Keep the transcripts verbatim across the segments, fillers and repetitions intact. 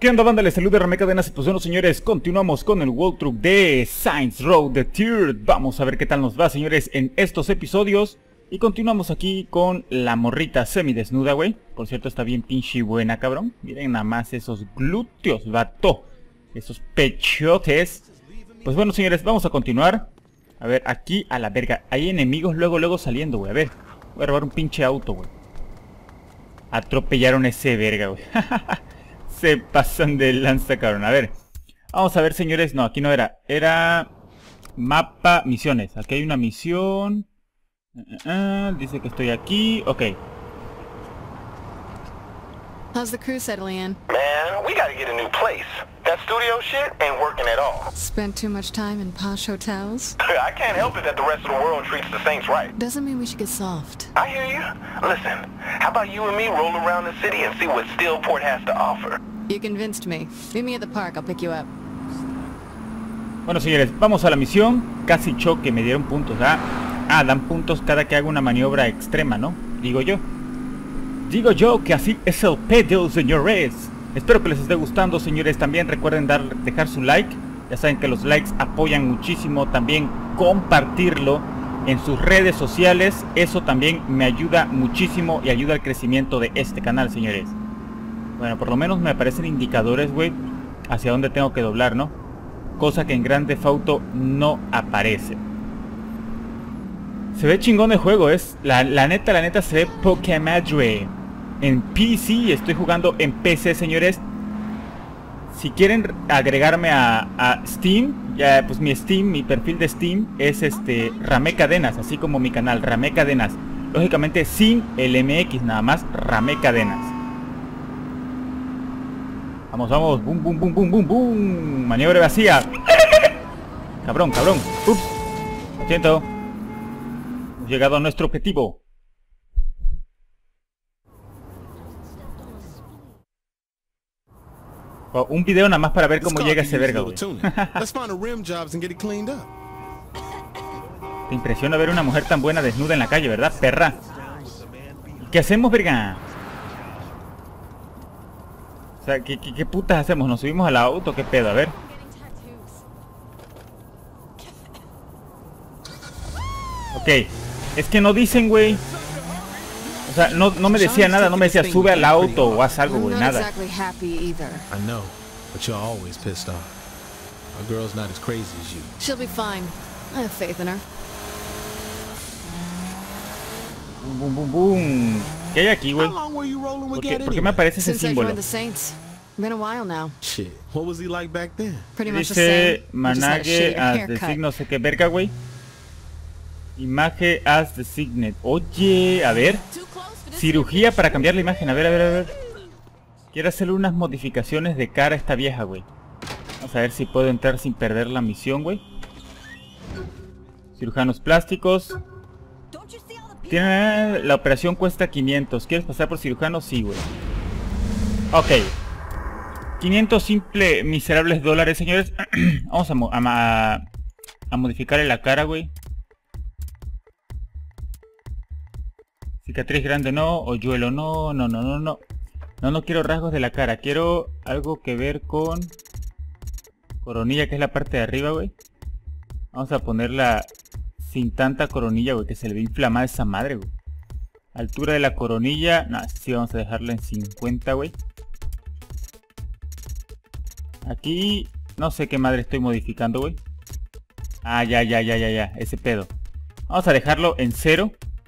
¿Qué onda, banda? Les saluda Ramé Cadenas. Pues bueno, señores, continuamos con el walkthrough de Saints Row The Third. Vamos a ver qué tal nos va, señores, en estos episodios. Y continuamos aquí con la morrita semidesnuda, güey. Por cierto, está bien pinche buena, cabrón. Miren nada más esos glúteos, vato. Esos pechotes. Pues bueno, señores, vamos a continuar. A ver, aquí a la verga. Hay enemigos luego, luego saliendo, güey. A ver, voy a robar un pinche auto, güey. Atropellaron ese verga, güey. Se pasan de lanza, cabrón. A ver, vamos a ver, señores. No, aquí no era. Era mapa misiones. Aquí hay una misión. uh, uh, uh, Dice que estoy aquí. Ok. How's the crew settling in? Man, we gotta get a new place. That studio shit ain't working at all. Spent too much time in posh hotels? I can't help it that the rest of the world treats the Saints right. Doesn't mean we should get soft. I hear you. Listen, how about you and me roll around the city and see what Steelport has to offer? You convinced me. Meet me at the park, I'll pick you up. Bueno, señores, vamos a la misión. Casi choque, me dieron puntos. Ah, ah, dan puntos cada que haga una maniobra extrema, ¿no? Digo yo. Digo yo que así es el pedo, señores. Espero que les esté gustando, señores. También recuerden dar, dejar su like. Ya saben que los likes apoyan muchísimo. También compartirlo en sus redes sociales. Eso también me ayuda muchísimo y ayuda al crecimiento de este canal, señores. Bueno, por lo menos me aparecen indicadores, güey, hacia dónde tengo que doblar, ¿no? Cosa que en Grand Theft Auto no aparece. Se ve chingón el juego, es la, la neta, la neta se ve poca madre. En P C, estoy jugando en P C, señores. Si quieren agregarme a, a Steam, ya pues mi Steam, mi perfil de Steam es este Ramé Cadenas, así como mi canal, Ramé Cadenas. Lógicamente sin el M X, nada más Ramé Cadenas. Vamos, vamos, boom, boom, boom, boom, boom, boom. Maniobra vacía. Cabrón, cabrón. Ups. Lo siento. Hemos llegado a nuestro objetivo. Oh, un video nada más para ver cómo llega ese verga, güey. Te impresiona ver una mujer tan buena desnuda en la calle, ¿verdad, perra? ¿Qué hacemos, verga? O sea, ¿qué, qué, qué putas hacemos? ¿Nos subimos al auto? ¿Qué pedo? A ver. Ok. Es que no dicen, güey. O sea, no, no me decía nada. No me decía sube al auto o haz algo, güey. Nada. Boom, boom, boom, boom. ¿Qué hay aquí, güey? ¿Por qué, ¿Por qué me aparece ese símbolo? Dice Manage as the sign, no sé qué verga, güey. Imagen as the signet. Oye, a ver. Cirugía para cambiar la imagen. A ver, a ver, a ver. Quiero hacerle unas modificaciones de cara a esta vieja, güey. Vamos a ver si puedo entrar sin perder la misión, güey. Cirujanos plásticos. Tiene, la operación cuesta quinientos. ¿Quieres pasar por cirujano? Sí, güey. Ok. quinientos simple, miserables dólares, señores. Vamos a, a, a modificarle la cara, güey. Cicatriz grande no. Hoyuelo no. No, no, no, no. No, no quiero rasgos de la cara. Quiero algo que ver con coronilla, que es la parte de arriba, güey. Vamos a ponerla sin tanta coronilla, güey, que se le ve inflamada esa madre, güey. Altura de la coronilla. No, sí, vamos a dejarla en cincuenta, güey. Aquí no sé qué madre estoy modificando, güey. Ah, ya, ya, ya, ya, ya. Ese pedo. Vamos a dejarlo en cero.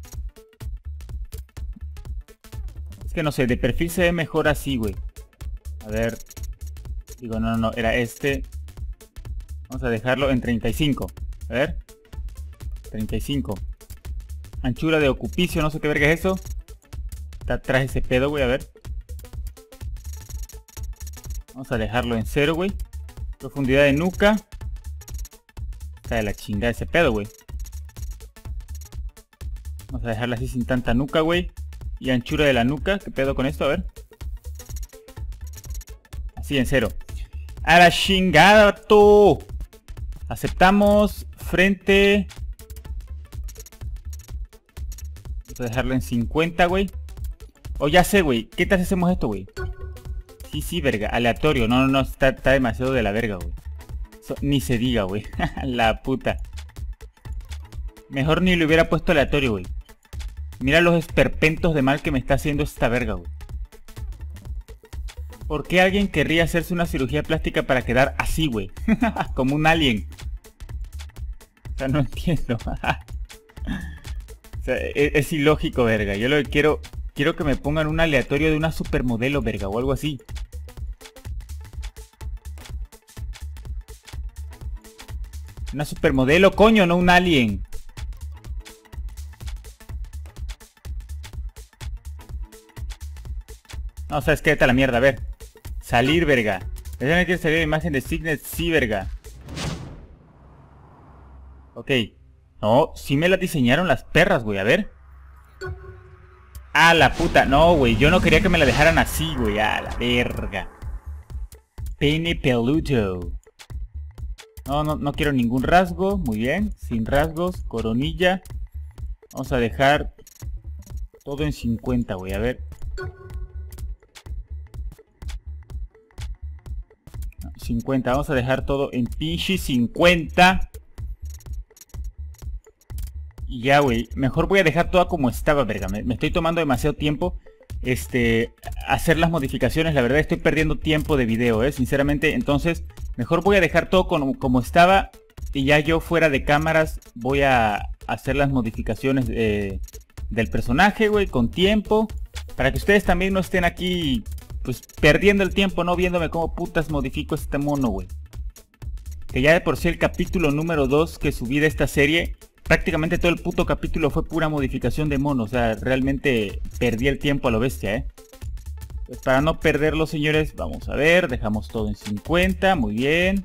Es que no sé, de perfil se ve mejor así, güey. A ver. Digo, no, no, no, era este. Vamos a dejarlo en treinta y cinco. A ver. treinta y cinco. Anchura de ocupicio, no sé qué verga es eso. Está atrás ese pedo, güey, a ver. Vamos a dejarlo en cero, güey. Profundidad de nuca. Está de la chingada ese pedo, güey. Vamos a dejarla así sin tanta nuca, güey. Y anchura de la nuca, ¿qué pedo con esto? A ver. Así en cero. A la chingada, tú. Aceptamos. Frente. Vamos a dejarlo en cincuenta, güey. O ya sé, güey. ¿Qué tal si hacemos esto, güey? Sí, sí, verga. Aleatorio. No, no, no. Está, está demasiado de la verga, güey. Eso, ni se diga, güey. La puta. Mejor ni le hubiera puesto aleatorio, güey. Mira los esperpentos de mal que me está haciendo esta verga, güey. ¿Por qué alguien querría hacerse una cirugía plástica para quedar así, güey? Como un alien. O sea, no entiendo. O sea, es, es ilógico, verga. Yo lo que quiero... Quiero que me pongan un aleatorio de una supermodelo, verga, o algo así. Una supermodelo, coño, no un alien. No, sabes qué, vete a la mierda, a ver. Salir, verga. ¿Ya me quiere salir la imagen de Signet? Sí, verga. Ok. No, sí me las diseñaron las perras, güey, a ver. Ah, la puta. No, güey, yo no quería que me la dejaran así, güey. Ah, la verga. Pene peludo. No, no, no quiero ningún rasgo. Muy bien, sin rasgos. Coronilla. Vamos a dejar todo en cincuenta, güey, a ver. cincuenta, vamos a dejar todo en pinche cincuenta. Y ya, güey, mejor voy a dejar toda como estaba, verga. Me, me estoy tomando demasiado tiempo Este, hacer las modificaciones. La verdad estoy perdiendo tiempo de video, eh, sinceramente. Entonces, mejor voy a dejar todo como, como estaba. Y ya yo fuera de cámaras voy a hacer las modificaciones eh, del personaje, güey, con tiempo. Para que ustedes también no estén aquí pues perdiendo el tiempo, no viéndome cómo putas modifico este mono, güey. Que ya de por sí el capítulo número dos que subí de esta serie, prácticamente todo el puto capítulo fue pura modificación de mono. O sea, realmente perdí el tiempo a lo bestia, ¿eh? Pues para no perderlo, señores, vamos a ver. Dejamos todo en cincuenta, muy bien.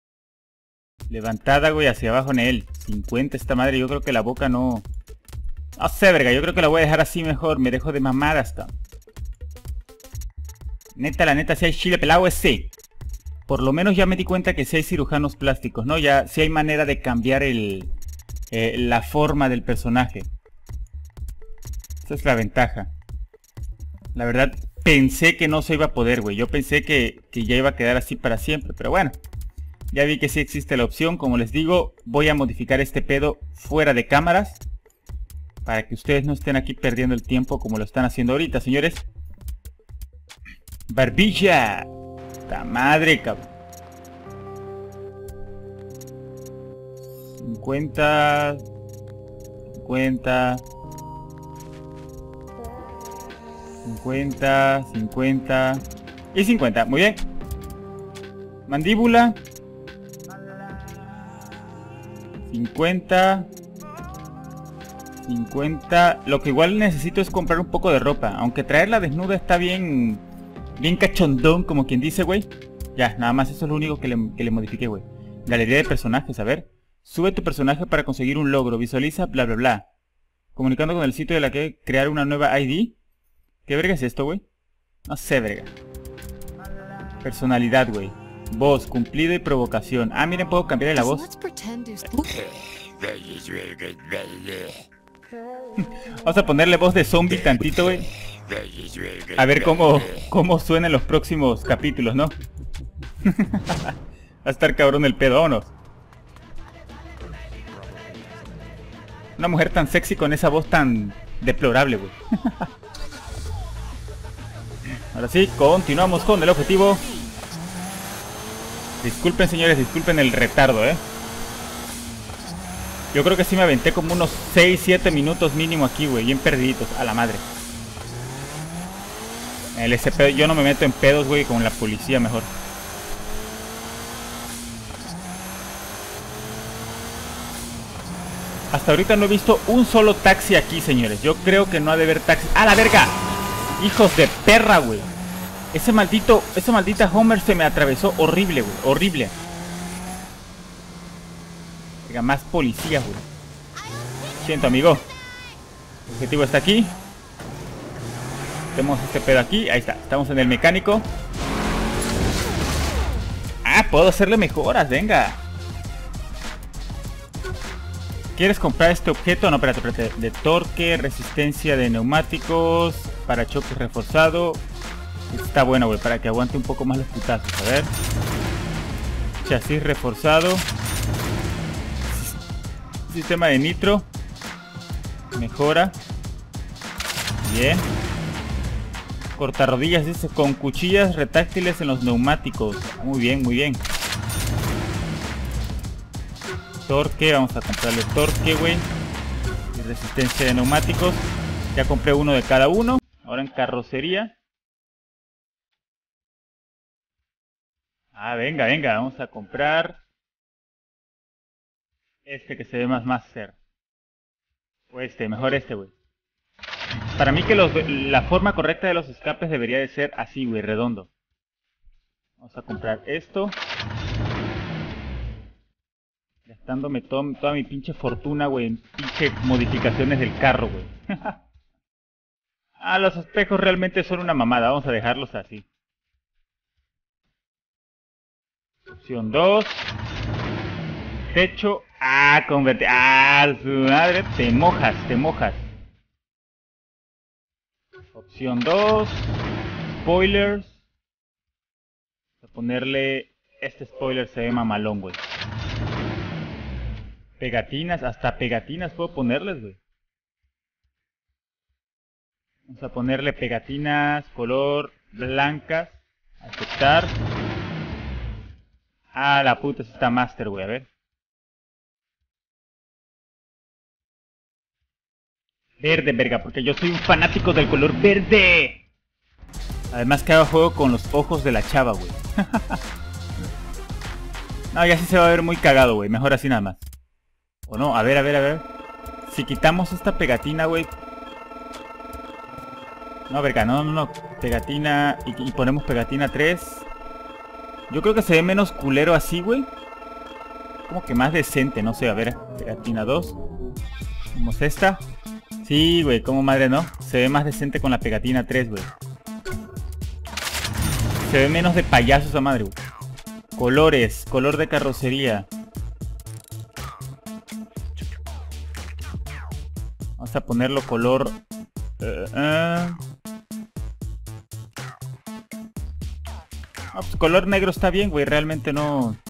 Levantada, güey, hacia abajo en él. cincuenta esta madre. Yo creo que la boca no... No sé, verga, yo creo que la voy a dejar así mejor. Me dejo de mamar hasta. Neta, la neta, si hay chile pelado es sí. Por lo menos ya me di cuenta que si hay cirujanos plásticos, ¿no? Ya si hay manera de cambiar el... Eh, la forma del personaje. Esa es la ventaja. La verdad, pensé que no se iba a poder, güey. Yo pensé que, que ya iba a quedar así para siempre. Pero bueno, ya vi que sí existe la opción. Como les digo, voy a modificar este pedo fuera de cámaras. Para que ustedes no estén aquí perdiendo el tiempo como lo están haciendo ahorita, señores. Barbilla. ¡Ta madre, cabrón! cincuenta... cincuenta... cincuenta... cincuenta... Y cincuenta, muy bien. Mandíbula. cincuenta... cincuenta... Lo que igual necesito es comprar un poco de ropa. Aunque traerla desnuda está bien... Bien cachondón, como quien dice, güey. Ya, nada más eso es lo único que le, que le modifiqué, güey. Galería de personajes, a ver. Sube tu personaje para conseguir un logro. Visualiza, bla, bla, bla. Comunicando con el sitio de la que crear una nueva I D. ¿Qué verga es esto, güey? No sé, verga. Personalidad, güey. Voz, cumplido y provocación. Ah, miren, puedo cambiarle la voz. Vamos a ponerle voz de zombie tantito, güey. A ver cómo, cómo suena en los próximos capítulos, ¿no? Va a estar cabrón el pedo, vámonos. Una mujer tan sexy con esa voz tan deplorable, güey. Ahora sí, continuamos con el objetivo. Disculpen, señores, disculpen el retardo, ¿eh? Yo creo que sí me aventé como unos seis, siete minutos mínimo aquí, güey. Bien perdiditos, a la madre. El ese pedo, yo no me meto en pedos, güey, con la policía mejor. Hasta ahorita no he visto un solo taxi aquí, señores. Yo creo que no ha de haber taxi. ¡Ah, la verga! ¡Hijos de perra, güey! Ese maldito, esa maldita Homer se me atravesó horrible, güey. Horrible. Venga, más policías, güey. Siento, amigo. El objetivo está aquí. Tenemos este pedo aquí, ahí está, estamos en el mecánico. Ah, puedo hacerle mejoras, venga. ¿Quieres comprar este objeto? No, espérate, espérate. De torque, resistencia de neumáticos, parachoques reforzado. Está bueno, güey, para que aguante un poco más los putazos, a ver. Chasis reforzado. Sistema de nitro. Mejora. Bien. Cortarrodillas, dice, con cuchillas retráctiles en los neumáticos. Muy bien, muy bien. Torque, vamos a comprarle torque, güey. Y resistencia de neumáticos. Ya compré uno de cada uno. Ahora en carrocería. Ah, venga, venga, vamos a comprar este que se ve más máster. O este, mejor este, güey. Para mí que los, la forma correcta de los escapes debería de ser así, güey, redondo. Vamos a comprar esto. Gastándome todo, toda mi pinche fortuna, güey, en pinche modificaciones del carro, güey. Ah, los espejos realmente son una mamada, vamos a dejarlos así. Opción dos. Techo. Ah, convertir. Ah, su madre, te mojas, te mojas. Opción dos. Spoilers. Vamos a ponerle... Este spoiler se ve mamalón, güey. Pegatinas. Hasta pegatinas puedo ponerles, güey. Vamos a ponerle pegatinas color blancas. Aceptar. Ah, la puta, esta está master, güey. A ver. Verde, verga, porque yo soy un fanático del color verde. Además que hago juego con los ojos de la chava, güey. No, ya sí se va a ver muy cagado, güey. Mejor así nada más. O no, a ver, a ver, a ver. Si quitamos esta pegatina, güey. No, verga, no, no, no. Pegatina y, y ponemos pegatina tres. Yo creo que se ve menos culero así, güey. Como que más decente, no sé, a ver. Pegatina dos. Ponemos esta. Sí, güey, como madre, ¿no? Se ve más decente con la pegatina tres, güey. Se ve menos de payaso esa madre, güey. Colores, color de carrocería. Vamos a ponerlo color... Uh, uh. Ah, pues color negro está bien, güey. Realmente no...